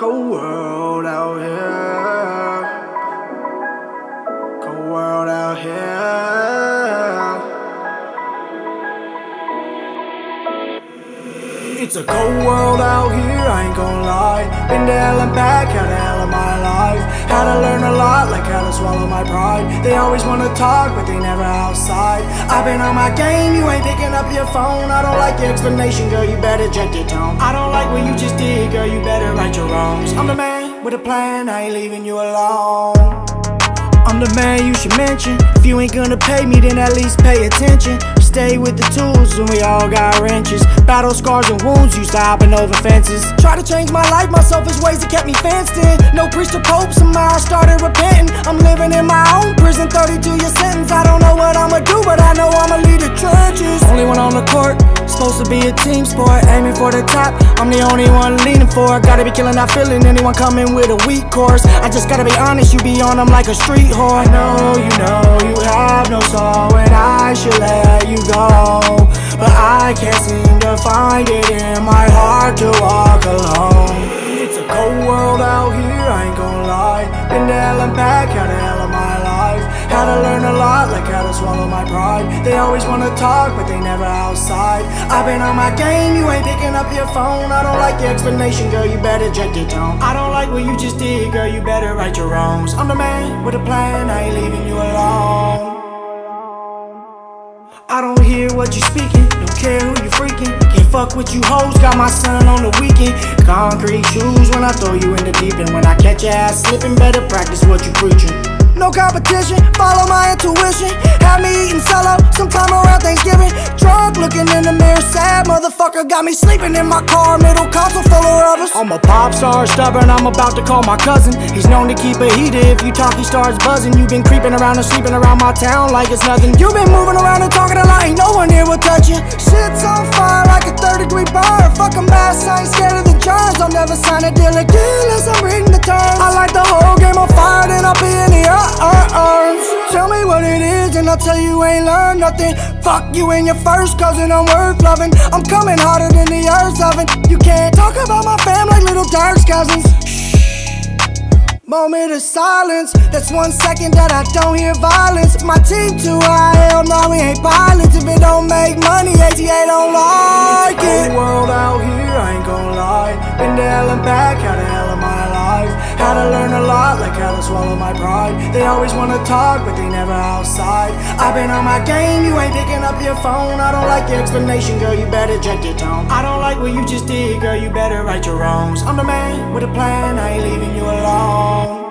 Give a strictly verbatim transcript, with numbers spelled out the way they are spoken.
Cold world out here. Cold world out here. It's a cold world out here, I ain't gon' lie. Been to hell and back, had a hell of my life. Had to learn a lot, like how to swallow my pride. They always wanna talk, but they never outside. I've been on my game, you ain't picking up your phone. I don't like your explanation, girl, you better check your tone. I don't like what you just did, girl, you better right your wrongs. I'm the man with a plan, I ain't leaving you alone. I'm the man you should mention. If you ain't gonna pay me, then at least pay attention. Stay with the tools and we all got wrenches. Battle scars and wounds, used to hopping over fences. Try to change my life, my selfish ways that kept me fenced in. No priest or pope, somehow I started repenting. I'm living in my own prison, thirty-two year sentence. I don't know what I'ma do, but I know I'ma lead the trenches. Only one on the court, supposed to be a team sport. Aiming for the top, I'm the only one leaning for it. Gotta be killing that feeling, anyone coming with a weak course. I just gotta be honest, you be on them like a street whore. I know you know you have no soul, and I should let you go, but I can't seem to find it in my heart to walk alone. It's a cold world out here, I ain't gon' lie. Been to hell and back, had a hell of my life. Had to learn a lot, like how to swallow my pride. They always wanna talk, but they never outside. I've been on my game, you ain't picking up your phone. I don't like your explanation, girl, you better check your tone. I don't like what you just did, girl, you better right your wrongs. I'm the man with a plan, I ain't leaving you alone. I don't hear what you speaking, don't care who you freaking. Can't fuck with you hoes, got my son on the weekend. Concrete shoes when I throw you in the deep end. When I catch your ass slipping, better practice what you preaching. No competition, follow my intuition. Have me eating solo, sometime around Thanksgiving. Drunk, looking in the mirror, sad motherfucker. Got me sleeping in my car, middle console full of rubbers. I'm a pop star, stubborn, I'm about to call my cousin. He's known to keep a heater, if you talk he starts buzzing. You've been creeping around and sleeping around my town like it's nothing. You've been moving around and talking a lot, ain't no one here will touch you. Shit's on fire like a third degree burn. Fuck 'em bass, I ain't scared of the germs. I'll never sign a deal again unless I'm reading the terms. I like the whole game on fire, then I'll be in the uh, uh, uh. Tell me what it is and I'll tell you ain't learned nothing. Fuck you and your first cousin, I'm worth loving. I'm coming harder than the earth's oven. You can't talk about my fam like little Turks cousins. Moment of silence, that's one second that I don't hear violence. My team too high, hell no, we ain't pilots. If it don't make money, A T A don't like it. Cold world out here, I ain't gon' lie. Been to hell and back, had a hell of my life. Had to learn a lot, like how to swallow my pride. They always wanna talk, but they never outside. I've been on my game, you ain't picking up your phone. I don't like your explanation, girl, you better check your tone. I don't like what you just did, girl, you better right your wrongs. I'm the man with a plan, I ain't leaving you alone.